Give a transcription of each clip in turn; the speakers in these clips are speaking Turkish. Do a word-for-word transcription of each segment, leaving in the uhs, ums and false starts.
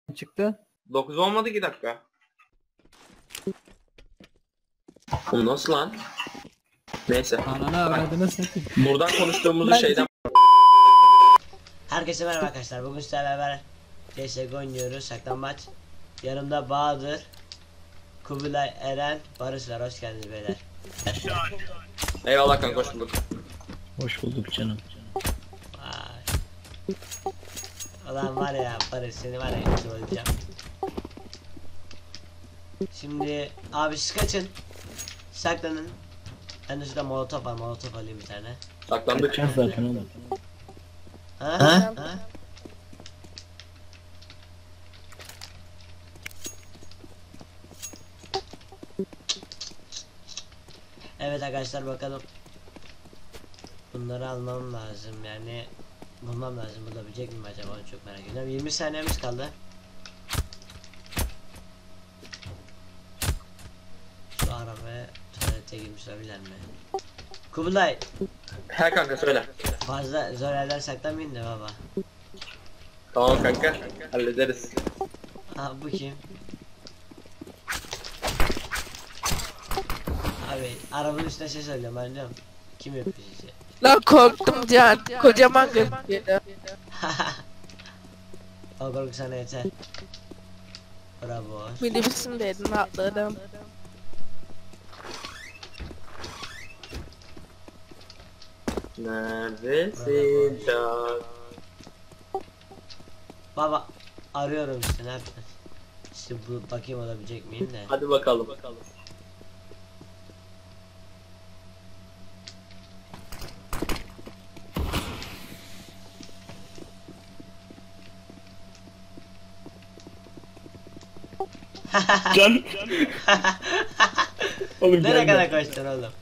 çıktı? dokuz olmadı iki dakika. Bu nasıl lan? Neyse. Ananı avradını satayım. Buradan konuştuğumuzu şeyden... Herkese merhaba arkadaşlar. Bugün sizlerle beraber C S G O oynuyoruz. Saklambaç. Yanımda Bahadır, Kubilay, Eren, Barış var. Hoş geldiniz beyler. Eyvallah kanka, hoş bulduk. Hoş bulduk canım. Vay. Ulan var ya Barış, seni var ya söyleyeceğim. Şimdi abi siz kaçın. Saklanın. Ben de şurada molotof var. Molotof alayım bir tane. Saklandık. Kaçacağız zaten oğlum. Ha? Ha? Ha? Evet arkadaşlar, bakalım. Bunları almam lazım yani. Bulmam lazım. Bulabilecek miyim acaba, onu çok merak ediyorum. yirmi saniyemiz kaldı. Şu arabaya tuvalete girmiş olabilir mi? Kubilay, He kanka, söyle. fazla zor yerler saklamayın da baba. Tamam kanka, hallederiz. Ha, bu kim? Abi arabanın üstüne şey söylüyorum, ben diyorum. Kim yapıyor sizi? Lan korktum Can. Kocaman gözüküyordu. O korku sana yeter. Bravo. Minibüsündeydim, atladım. Neredesin Can? Baba arıyorum işte, ne yapacağız? İşte bu, bakayım olabilecek miyim de. Hadi bakalım. bakalım. Can. Oğlum Nereye gelme. kadar koştun oğlum?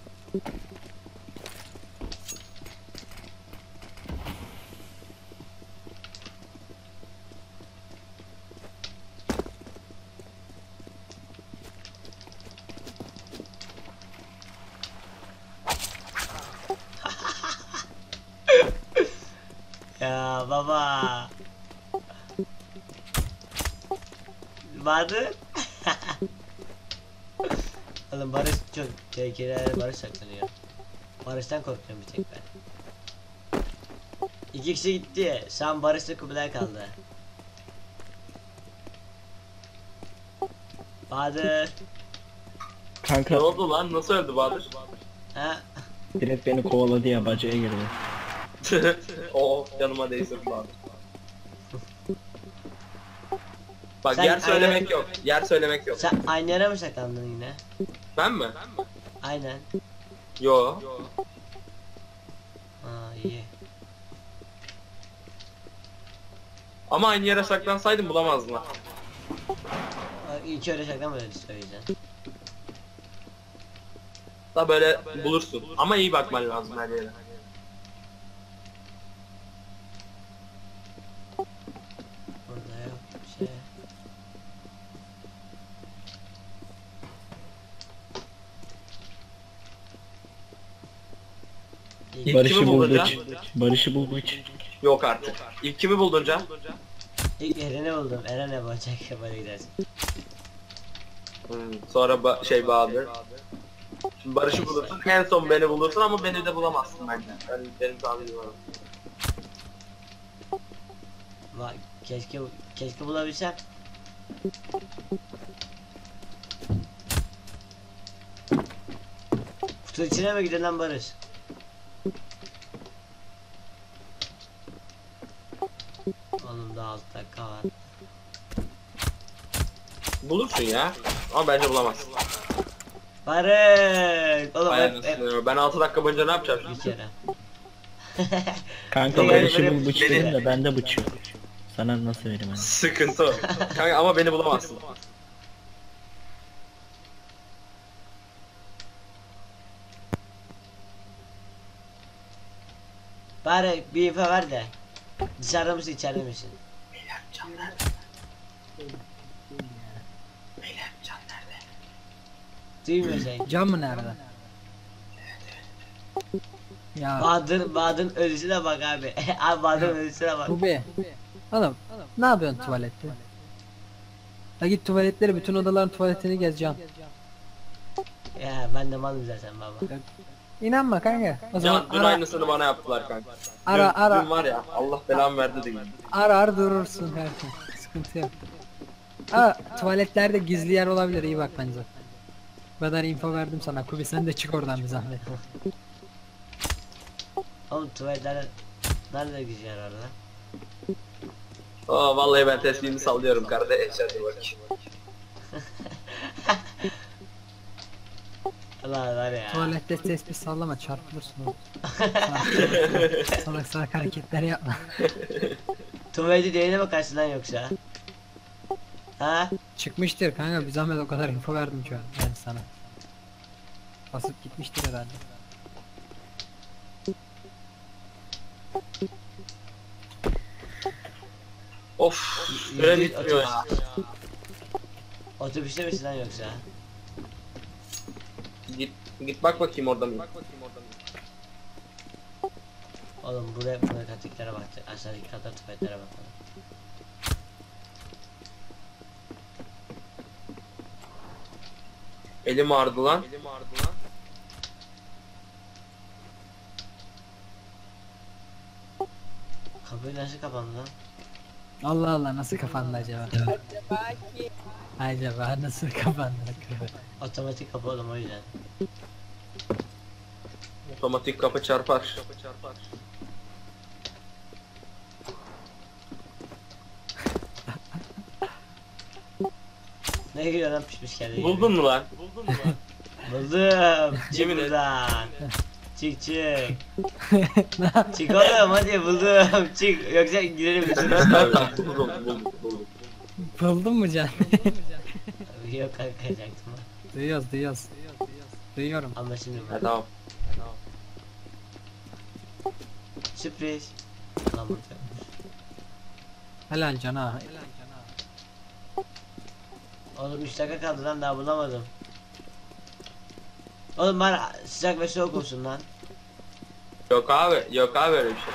Ya baba. Vardı. Oğlum Barış çok tehlikeli, Barış saklanıyor. Barış'tan korkuyorum bir tek ben. İki kişi gitti. Şu an Barış'la Kubilay kaldı. Bahadır. Kanka Ne oldu lan? Nasıl öldü Bahadır? Ha? direkt beni kovaladı ya, bacaya girdi. Oh, yanıma değsin Bahadır. Bak, Sen yer söylemek aynen- yok. Yer söylemek yok. Sen aynı yere mi saklandın yine? Ben mi? Aynen. Yo. Ha, iyi. Ama aynı yere saklansaydım bulamazdın ha. Bak, İlk öyle saklanmadın işte, o yüzden. Da böyle bulursun. Ama iyi bakman lazım her yere. Burada yok bir şey. İlk- kimi Barış'ı buldun buldu. Can? Barış'ı buldu hiç. Yok artık. İlk kimi buldun Can? İlk Eren'i buldum. Eren'e bakacak, böyle gidersin. Hmm, sonra ba şey Bahadır. Şimdi Barış'ı bulursun, en son beni bulursun ama beni de bulamazsın bence. Ben, benim tahminim var. Bak, keşke keşke bulabilsem. Kutu içine mi gidiyor lan Barış? Oğlum daha altı dakika var. Bulursun ya. Ama bence bulamazsın. Barış! Oğlum Vay hep, hep anasını, ben altı dakika boyunca ne yapacağım bir şimdi? kere. Kanka Yani Barış'ı böyle bul bıç beni- dedim de bende bıç yok. Sana nasıl vereyim hani? Sıkıntı o. Kanka ama beni bulamazsın. Bari bir info ver de. Dışarıda mısın, içeride misin? Beyler Can nerede? Beyler Can nerede? Duymuyor sen. Can mı nerede? Ya Bahadır, Bahadır'ın ölüsüne bak abi. Abi Bahadır'ın ölüsüne bak. Rubi. Oğlum ne yapıyorsun tuvalette? Ha git tuvaletleri, bütün odaların tuvaletini gezeceğim. Ya ben de malım zaten baba. İnanma kanka. O zaman Can dün ara aynısını bana yaptılar kanka. ara dün, ara dün var ya Allah belamı verdi de gitti. ara ara durursun kanka. Sıkıntı yok. Aa, tuvaletlerde gizli yer olabilir, iyi bak bence. Bu kadar info verdim sana Kubi, sen de çık oradan bir zahmet. Oğlum tuvaletlerde nerede güzel orada? Aa vallahi ben teslimi sallıyorum kardeş hadi bak. Allah var ya. Tuvalette tespih sallama, çarpılırsın oğlum. Salak- Salak salak hareketler yapma. Tuvaleti değine bakarsın lan yoksa. Ha? Çıkmıştır kanka, bir zahmet, o kadar info verdim şu an yani sana. Basıp gitmiştir herhalde. Of Y- süre yüzde bitmiyor otuz. ya. Otobüste misin lan yoksa? Git git bak bakayım orada mı? Oğlum buraya buraya katiklere baktık. Aşağıdaki kata tuvaletlere bakalım. Elim ağrıdı lan. Elim ağrıdı lan. Kapıyı nasıl kapandı lan? Allah Allah, nasıl kapandı acaba? Acaba nasıl kapandı? Otomatik kapı oğlum o yüzden. Otomatik kapı çarpar. Kapı çarpar. Ne geliyor lan pişmiş geldi. Buldun mu lan? Buldun mu lan? Buldum. Çık Yemin et. buradan. Çık çık. Çık oğlum hadi buldum. Çık yoksa girelim biz. buldum buldum buldum. Buldun mu Can? Yok kanka yapacaktım. Duyuyoruz duyuyoruz. Duyuyorum. Ama şimdi Ha, bu. tamam. Sürpriz. Lan bu. Helal Can ha. Oğlum üç dakika kaldı lan daha bulamadım. Oğlum bana sıcak ve soğuk olsun lan. Yok abi yok abi öyle bir şey.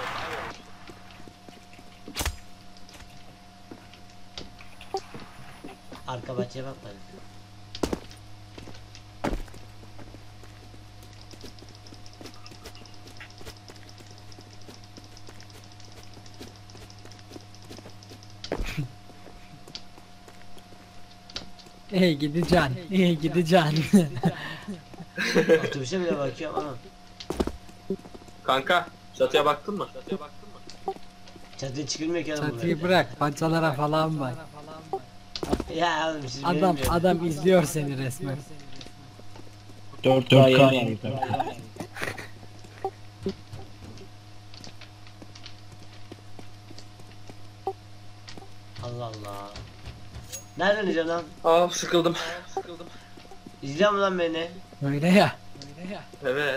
Arka bahçeye bakmadık. İyi gidi Can. İyi gidi Can. Otobüse bile bakıyorum ama. Kanka çatıya baktın mı? Çatıya baktın mı? Çatıya çıkılmıyor ki oğlum bu Çatıyı böyle. bırak, paçalara falan bak. Ya oğlum siz Adam bilmiyorsunuz. adam izliyor seni resmen. dört K var kanka. Allah Allah. Nereden izliyorsun lan? Aa sıkıldım. Sıkıldım. İzliyor mu lan beni? Öyle ya. Evet.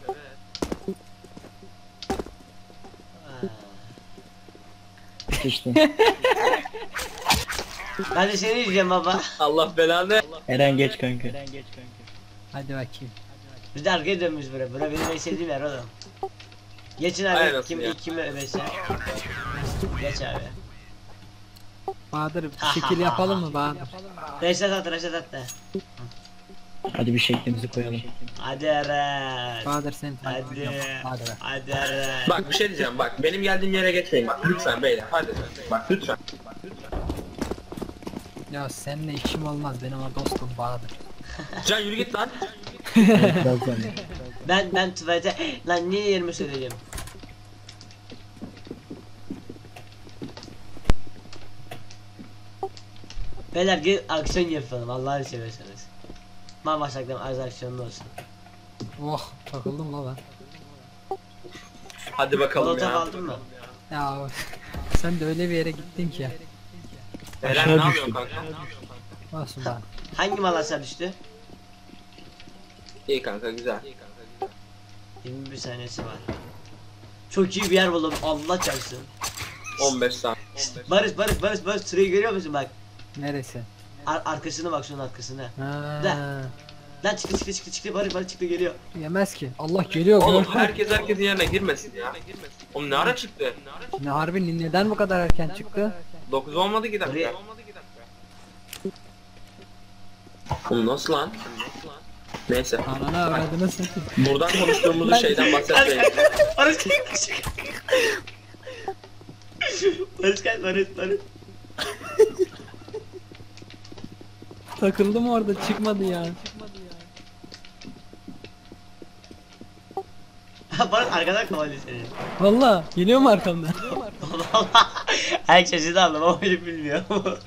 Ha. İşte. Ben de seni izliyorum baba. Allah belanı. Eren geç kanka. Hadi bakayım. Biz de arkaya dönmüş buraya. Bura benim en sevdiğim yer oğlum. Geçin abi. Aynen Kim ya. ilk kimi överse. Geç abi. Bahadır bir şekil yapalım mı Bahadır? Reşat at reşat at de. Hadi bir şeklimizi koyalım. Hadi Eren. Bahadır seni takip Hadi. ediyorum. Hadi be. Hadi Eren. Bak bir şey diyeceğim bak benim geldiğim yere geçmeyin bak lütfen beyler hadi bak lütfen. Ya seninle işim olmaz, benim o dostum Bahadır. Can yürü git lan. Biraz sonra. Ben ben tuvalete lan niye yerimi söyleyeyim? Beyler gel aksiyon yapalım Allah'ını severseniz. Ben başladım az aksiyonlu olsun. Oh, takıldım la ben. Hadi bakalım Molotof ya. aldın mı? Ya sen de öyle bir yere gittin ki. Eren Aşağı ne yapıyorsun düştüm. kanka? Olsun bana. Hangi mal aşağı düştü? İyi kanka güzel. yirmi bir saniyesi var. Çok iyi bir yer buldum Allah çarpsın. on beş saniye. Barış Barış Barış Barış sırayı görüyor musun bak. Neresi? Ar arkasına bak şunun arkasına. Ha, Lan çıktı çıktı çıktı çıktı Barış Barış çıktı geliyor. yemez ki. Allah geliyor. Oğlum gördün mü? herkes herkesin yerine girmesin ya. Oğlum ne ara çıktı? Ne harbi, neden bu kadar erken çıktı? dokuz olmadı ki dakika. Oraya- Olmadı ki dakika. Oğlum nasıl lan? Neyse. Ananı avradını satayım. Buradan konuştuğumuz şeyden bahsetmeyin. Barış kaç. Barış kaç Barış Barış. Takıldım orada çıkmadı ya. Barış arkadan kovalıyor seni. Valla geliyor mu arkamdan? Herkes de anlam ama öyle bilmiyor.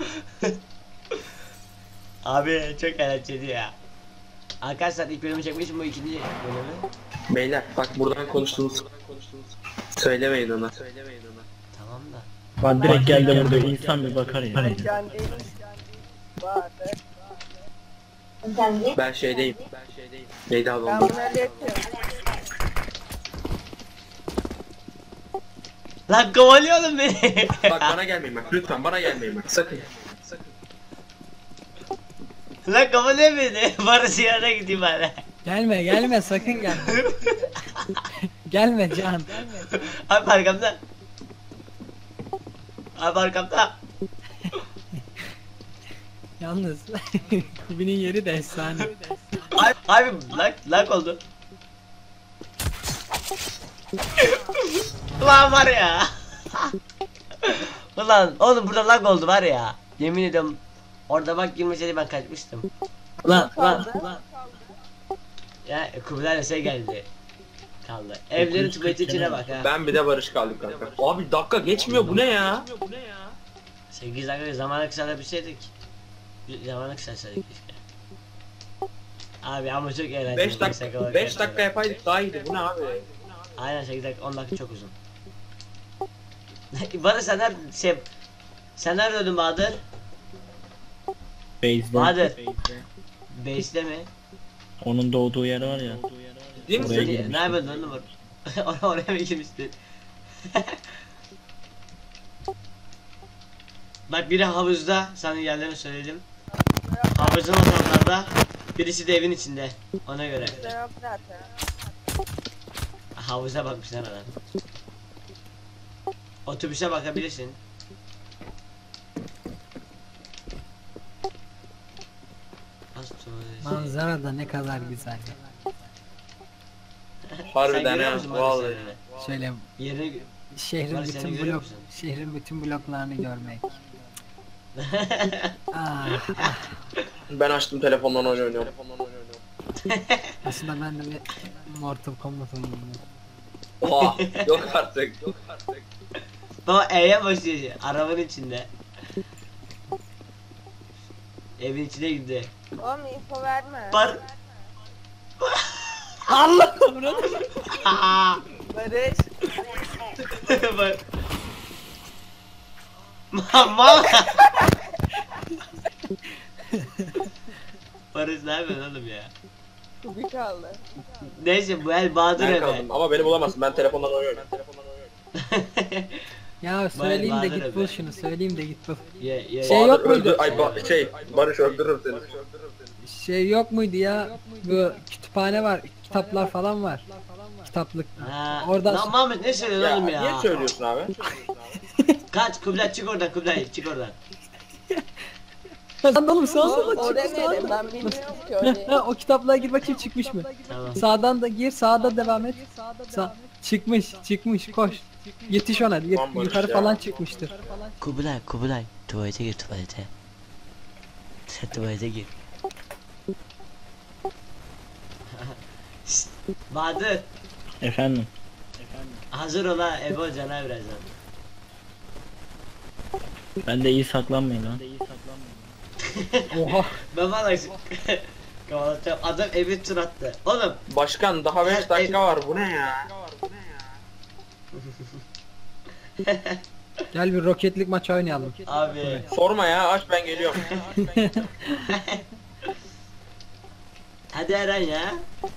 Abi çok eğlenceli ya. Arkadaşlar ilk bölümü çekmişim, bu ikinci bölümü. Beyler bak buradan konuştuğumuz söylemeyin ona. Söylemeyin ona. Tamam da. Bak direkt geldi burada insan bir bakar ya. Can değil. Vardı. Ben şeydeyim. Ben şeydeyim. Neydi abi Ben onlar? bunu hallettim. Lan kovalıyordun beni. Bak bana gelmeyin bak. Lütfen bana gelmeyin bak. Sakın. Sakın. Lan kovalıyor beni. Barış yanına gideyim ben. Gelme gelme sakın gelme. Gelme Can. Abi arkamda. Abi arkamda. Yalnız Kubi'nin yeri de efsane. Abi, abi lag, lag oldu. Ulan var ya. Ulan oğlum burada lag oldu var ya. Yemin ediyorum. Orada bak girmeseydi ben kaçmıştım. Ulan ulan ulan. Ya Kubilay şey geldi. Kaldı. Evlerin tuvaleti içine bak ha. Ben bir de Barış kaldık kanka. Abi dakika geçmiyor bu ne ya? sekiz dakika zamana kısalabilseydik. Zamana kısalsaydık keşke. Abi ama çok eğlenceli. beş dakika beş dakika yapaydık daha iyiydi. Bu ne abi? Aynen sekiz dakika on dakika çok uzun. Bana sen nerede şey sen nerede öldün Bahadır? Base'de. Bahadır. Base'de mi? Onun doğduğu yer var ya. Değil Oraya misin? girmiştim. Ne yapıyordun onu var? Oraya oraya mı girmiştin? Bak biri havuzda, sana yerlerini söyledim. Havuzun ortamlarda, birisi de evin içinde. Ona göre. Bizde yok zaten. Havuza bakmışlar adam. Otobüse bakabilirsin. Astroloji. Manzara da ne kadar güzel. Harbiden Sen görüyor ya, musun bana vallahi. söylediğini? Şöyle Yerini şehrin Barış, seni bütün görüyor blok musun? şehrin bütün bloklarını görmek. ah, ah. Ben açtım telefondan oyun oynuyorum. Telefondan oyun oynuyorum. Aslında ben de bir Mortal Kombat oynuyorum. Oha yok artık. Yok artık. Baba E'ye başlıyor arabanın içinde. Evin içine gitti. Oğlum info verme. Bar. Allah Barış. Bar. Mama. Barış ne yapıyorsun oğlum ya? Kubi kaldı. Neyse bu el Bahadır Ben eve. kaldım ama beni bulamazsın. Ben telefondan oynuyorum. Ben telefondan oynuyorum. Ya söyleyeyim de Bahadır git abi. bul şunu söyleyeyim de git bul. Ye ye. Şey yok Bahadır muydu? öldü- Ay ba- şey Barış öldürür seni. Şey yok muydu ya? Bu kütüphane var, kitaplar falan var. Kitaplık. Ha, Oradan- Lan Mahmut ne söylüyorsun Ya, oğlum ya? niye söylüyorsun abi? Kaç Kubilay çık oradan Kubilay çık oradan. Sağdan oğlum sağdan Oğlum da oraya çık ne dedim sağdan. ben bilmiyorum ki orayı. Ha, o kitaplığa gir bakayım çıkmış mı? Tamam. Sağdan da gir, sağda devam et. Sağ çıkmış, çıkmış, koş. Yetiş ona, yet- Aman Barış yukarı ya. falan çıkmıştır. Kubilay Kubilay tuvalete gir tuvalete. Sen tuvalete gir. Şşt, Bahadır Efendim. hazır ol ha Ebe Hoca'na birazdan. Ben de iyi saklanmayın lan. Oha. Ben valla Kovalatacağım. Adam evi tur attı. Oğlum Başkan daha beş dakika var. Bu ne ya? Gel bir roketlik maç oynayalım. abi Sorma ya, aç ben geliyorum. hadi Eren ya.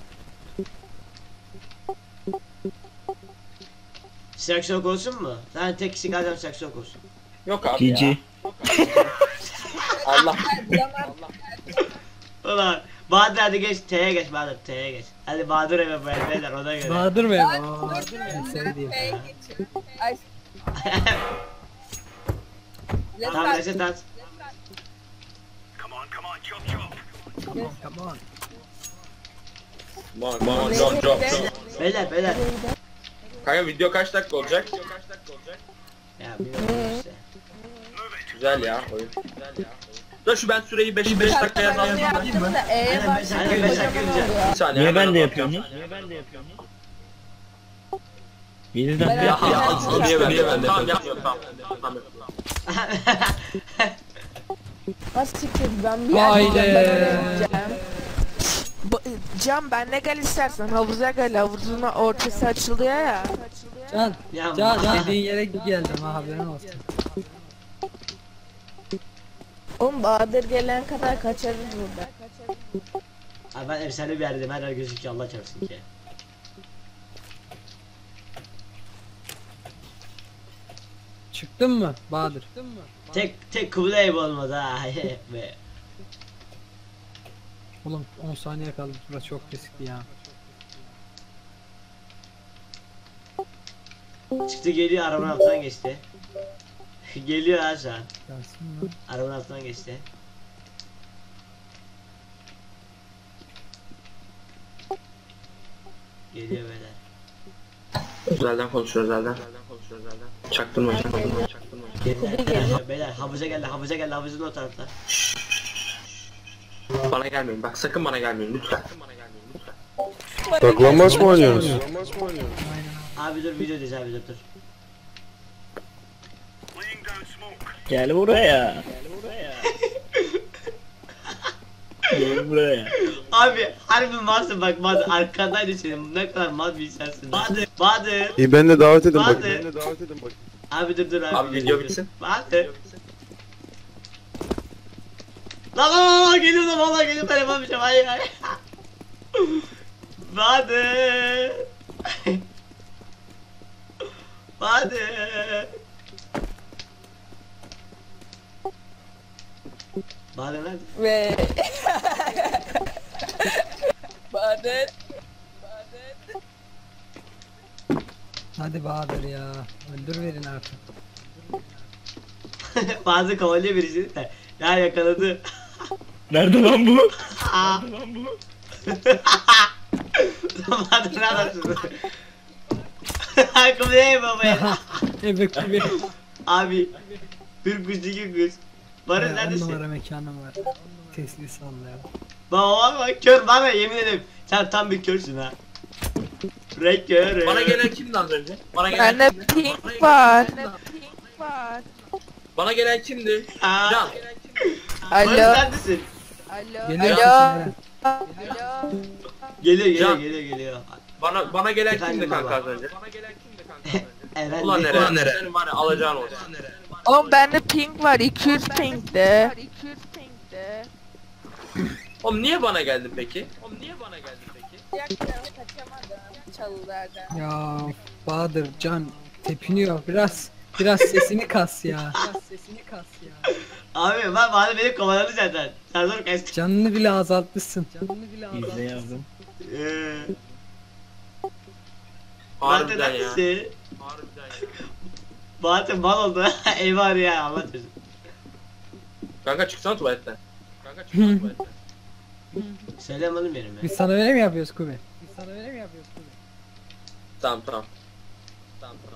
Şarkı olsun mu? Sen tek kişi kalacağım şarkı olsun. Yok abi G G. ya. Allah. Ulan Bahadır hadi geç T'ye geç Bahadır T'ye geç. Hadi Bahadır eve beyler ona göre. Bahadır mı? Ay, Aa, dur, dur, en dur. sevdiğim. B'ye geçin. Ay. Tamam reset at. Come on, come on. Come on, come on, drop, drop, drop. Beyler beyler. Kanka video kaç dakika olacak? Video kaç dakika olacak? Ya bilmiyorum işte. Güzel ya oyun. Güzel ya. Da şu ben süreyi beş beş dakikaya Ben onu yazdım. yaptım da E'ye Aynen, beş dakika, başlayınca beş dakika kocaman önce. oluyor. Bir saniye. Niye hemen ben de bakacağım. yapıyorum? Niye ben de yapıyorum? Birden Ben Ya, yaptım. ya, Ben niye ben yaptım. niye ben de tamam yapmıyorum tamam. Tamam. Nasıl siktir ben bir Haydi. yerden ben oraya gideceğim. Bu- Can benle gel istersen havuza gel, havuzun ortası açılıyor ya. Can, Ya, Can ya. dediğin yere geldim ha, haberin olsun. Oğlum Bahadır gelen kadar kaçarız burada. Abi ben efsane bir yerdeyim, her yer gözüküyor, Allah çarpsın ki. Çıktın mı Bahadır? Tek tek Kubilay olmadı ha. Be. Oğlum on saniye kaldı, burası çok riskli ya. Çıktı geliyor, arabanın altından geçti. Geliyor ha şu an. Gelsin mi? Arabanın altından geçti. Geliyor beyler. Özelden konuşuyoruz özelden. Çaktırma çaktırma çaktırma. Geliyor. Beyler havuza geldi, havuza geldi, havuzun o tarafta. Bana gelmeyin bak sakın bana gelmeyin lütfen. Saklambaç mı oynuyorsunuz? Abi dur, videodayız abi, dur dur. Gel buraya. Gel buraya. Abi harbi malsın bak, Bahadır arkandaydı senin, ne kadar mal bir insansın. Bahadır, Bahadır. İyi beni de davet edin Hadi. bakayım. Beni de davet edin bakayım. Abi dur dur abi. Abi video bitsin. Bahadır. Lan lan lan geliyor lan, valla geliyor, ben yapamayacağım, hayır hayır. Bahadır. Bahadır. Bahadır nerede? Ve Bahadır. Hadi Bahadır ya. Öldür verin artık. Bahadır kovalıyor birisini de. Ya yakaladı. Nerede lan bu? Aa. Bahadır ne yapıyorsun? Kumlaya baba ya. Evet gibi. Abi. Bir kuş iki kuş. Barış on neredesin? numara mekanım var. Teslis sallıyor. Baba bak kör bana, yemin ederim. Sen tam bir körsün ha. Renk kör. Bana gelen kimdi az önce? Bana gelen Bende kimdi? pink var. Pink var. Bana gelen kimdi? Aa. Can. Barış Alo. neredesin? Alo. Geliyor Alo. musun Alo. Geliyor geliyor Can. geliyor geliyor. Bana bana gelen Efendim kimdi kanka baba. az önce? Bana gelen kimdi kanka az önce? Eren Ulan de- nere? Ulan nere? Senin var ya alacağın olsun. Oğlum bende pink var. iki yüz pinkte. iki yüz pinkte. Oğlum niye bana geldin peki? Oğlum niye bana geldin peki? Kaçamadım çalılardan. Ya Bahadır, Can tepiniyor. Biraz biraz sesini kas ya. Biraz sesini kas ya. Abi ben bana beni kovaladı zaten. Sen dur kaç. Canını bile azaltmışsın. Canını bile azaltmışsın. İzle yavrum. Eee. Harbiden Bahadır ya. neredesin? Harbiden ya. Bahadır mal oldu. Eyvah ya, Allah çözüm. Kanka çıksana tuvaletten. Kanka çıksana tuvaletten. Söylemedim benim ya. Biz sana öyle mi yapıyoruz Kubi? Biz sana öyle mi yapıyoruz Kubi? Tamam tamam. Tamam tamam.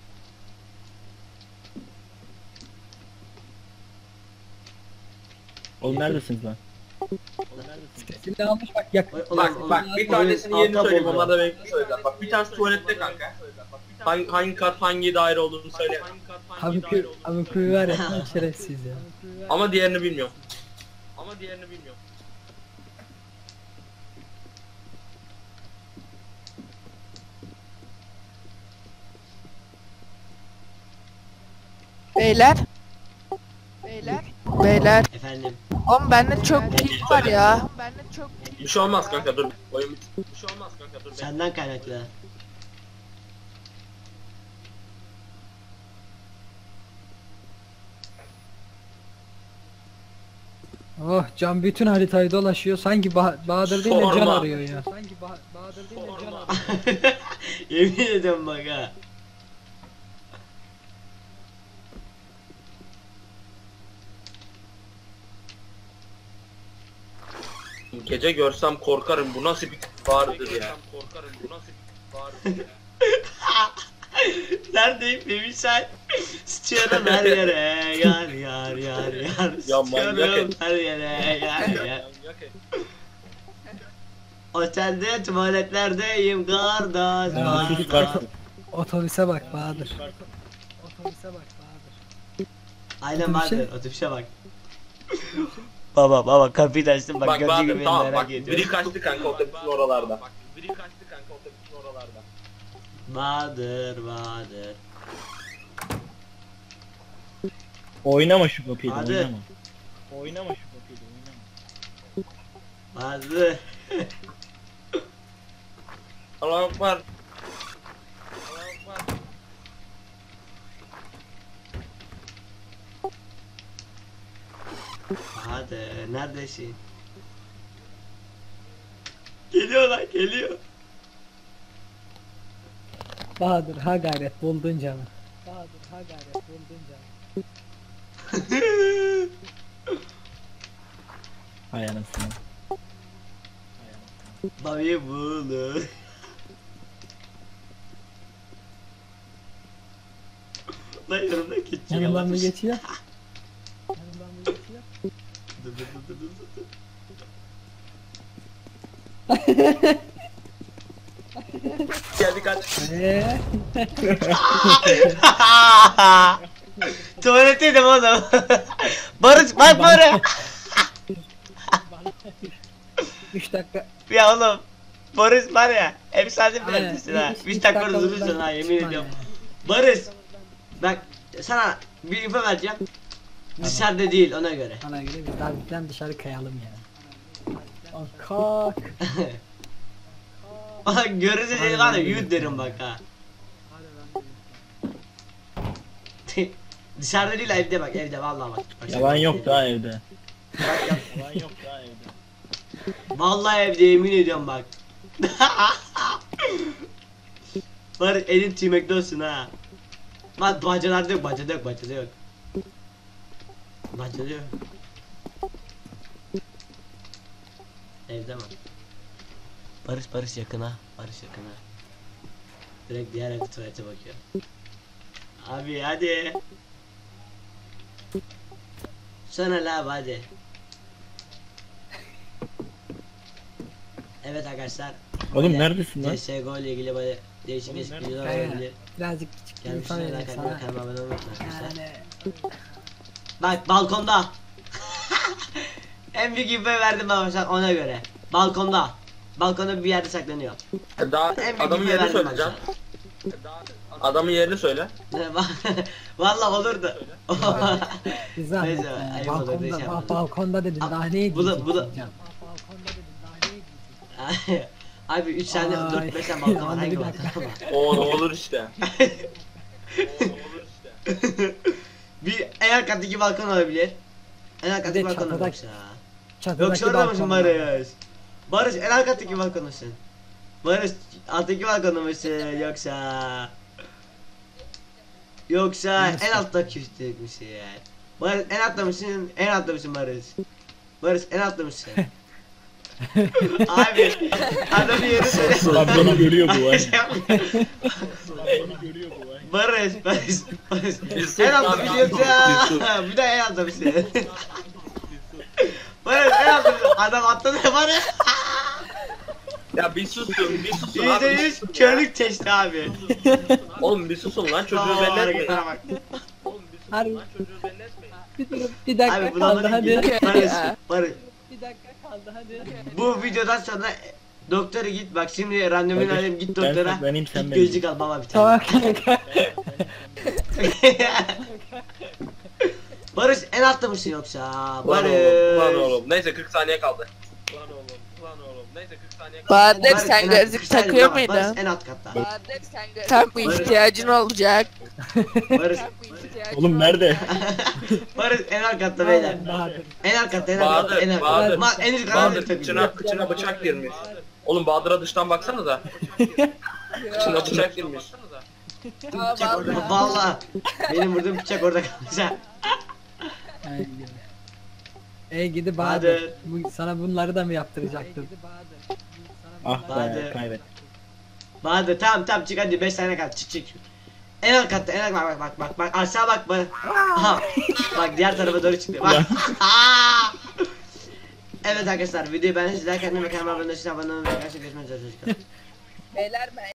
Oğlum neredesiniz lan? Sesini almış bak yak. Ulan, Bak ulan, bak bir tanesinin oyun yerini altı söyleyeyim oldu. onlar da benimkini söyleyeceğim. Bak bir tanesi tuvalette kanka. Hangi, hangi kat hangi daire olduğunu söyle. Abi Kubi, abi Kubi var ya tam şerefsiz ya. Ama diğerini bilmiyorum. Ama diğerini bilmiyorum. Beyler. Beyler. Beyler. Efendim. Oğlum bende çok pink var ya. Bende çok Bir şey olmaz kanka dur. Oyun bit. Bir şey olmaz kanka dur. Senden kaynaklı. Oh, Can bütün haritayı dolaşıyor. Sanki bah Bahadır değil de Can Sorma. arıyor ya. Sanki bah Bahadır değil de Can arıyor. Yemin ediyorum bak ha. Gece görsem korkarım. Bu nasıl bir vardır ya. Korkarım. Bu nasıl bir vardır ya. Neredeyim benim sen? Sıçıyorum her yere yar yar yar yar. Ya manyak Sıçıyorum et. her yere yar yar. Otelde tuvaletlerdeyim kardeş. Ya, Çocuk çıkarsın. Otobüse bak Bahadır. Otobüse bak Bahadır. Aynen Otobüse- vardır otobüse bak. Baba baba kapıyı açtım bak, Bak gördüğü Bahadır gibi tamam merak bak ediyorum. biri kaçtı kanka otobüsün oralarda. Bak biri kaçtı kanka otobüsün oralarda. Bahadır Bahadır. Oynama şu kapıyı da Hadi. oynama. Oynama şu kapıyı da oynama. Bahadır. Allah'a var. Allah'a var. Bahadır neredesin? Geliyor lan geliyor. Bahadır ha gayret buldun canı. Bahadır ha gayret buldun canı. Hay anasını. Babayı bulur. Lan yorumda geçecek Yanımdan mı ama. geçiyor? Yanımdan mı geçiyor? Dur, dur, dur, dur, dur, dur. Geldi kaç. Eee? Tuvaletteydim oğlum. Barış bak bana. üç dakika. Ya oğlum. Barış var ya. Efsane bir Aynen, öğrencisin ha. üç- üç üç dakika dakika durursun buradan ha yemin çıkma ediyorum. ya. Barış. Bak sana bir info vereceğim. Dışarıda değil ona göre. Bana göre biz harbiden dışarı kayalım ya. Lan kalk. Bak görürse seni var ya yut derim bak ha. Dışarıda değil evde bak evde vallahi bak. bak Yalan yok daha evde. Bak, yap. Yalan yok daha evde. Vallahi evde yemin ediyorum bak. Var elin tüymekte olsun ha. Bak bacalarda yok bacada yok bacada yok. Bacada yok. Evde mi? Barış Barış yakına. Barış yakına. Direkt diğer evde tuvalete bakıyor. Abi hadi. Sana la abi, hadi. Evet arkadaşlar. Oğlum böyle neredesin lan? C S G O ile ilgili böyle değişik Oğlum değişik nerede? videolar Aynen. olabilir. Birazcık küçük bir Gelmişler info like vereyim atmayı, sana. kanalıma abone olmayı unutmayın arkadaşlar. Yani Bak balkonda. En büyük info verdim ben sana ona göre. Balkonda. Balkonda bir yerde saklanıyor. Daha En büyük adamın info yerini verdim ben söyleyeceğim. Adamın yerini söyle. Vallahi olurdu. güzel. Neyse, Ee, ayıp olur, balkonda, neyse ba- yapalım. balkonda dedin daha ne Bu da- diyeceksin bu da- canım? Balkonda dedin daha ne diyeceksin? Abi üç tane Ay. dört beş tane balkon var Anne, hangi bir balkon dakika. var? O ne olur işte. O ne olur işte. Bir en alt kattaki balkon olabilir. En alt Bir de kattaki balkon çatıda- yoksa. Çatıdaki Yoksa orada mısın balkon var. Barış? Barış en alt kattaki balkon musun? Barış alttaki balkon musun yoksa? Yoksa Neresi? en alttaki üstteki misin? Barış en altta mısın? En altta mısın Barış? Barış en altta mısın? Abi adamın yeri söyle. Lan beni görüyor bu ay. Beni görüyor bu ay. Barış, Barış, Barış. Yusuf, En altta lan, mısın Yusuf, yoksa? Yusuf. Bir daha en altta mısın? Barış en altta mısın? Adam atladı Barış. Ya bir susun, bir susun Yüzde abi. bir yüz susun ya. körlük testi abi. Oğlum bir susun lan çocuğu Aa, belli etmeyin. hareketlere bak. Oğlum bir susun Harbi. lan çocuğu belli etmeyin. Bir, dur, bir dakika Abi kaldı bulamadım hadi. ki. Barış, Barış. Bir dakika kaldı hadi. Bu videodan sonra doktora git bak şimdi randevunu Kardeş, alayım git ben doktora. saklanayım, sen Git beni gözlük bul. al baba bir Tamam tane. kanka. Barış en altta mısın yoksa? Lan Barış. oğlum, lan oğlum. Neyse kırk saniye kaldı. Lan oğlum, lan oğlum. Neyse kırk saniye kaldı. Bahadır Barış, sen en alt- gözlük kırk saniye takıyor var. Barış muydun? en alt katta. Bahadır sen gözlük tak bu ihtiyacın olacak. Barış. Oğlum nerede? Barış en alt katta beyler. Bahadır. En alt katta en alt katta Bahadır, en alt katta. Bahadır. Bak en üst katta Bahadır takıyor. kıçına, kıçına bıçak girmiş. Oğlum Bahadır'a dıştan baksanıza. Kıçına bıçak girmiş. Bıçak orada. Valla. Benim vurduğum bıçak orada kalmış ha. Ay, Ey gidi Bahadır. Bahadır. Bu, sana bunları da mı yaptıracaktım? Ah be Hadi. kaybet. Bahadır tamam tamam çık hadi beş tane kal çık çık. En alt katta en alt bak bak bak bak aşağı bak bak. Aha. Bak diğer tarafa doğru çıktı. Bak. Aa! Evet arkadaşlar videoyu beğendiyseniz like atmayı ve kanalıma abone olmayı unutmayın. Abone olmayı ve görüşmek üzere. Beyler ben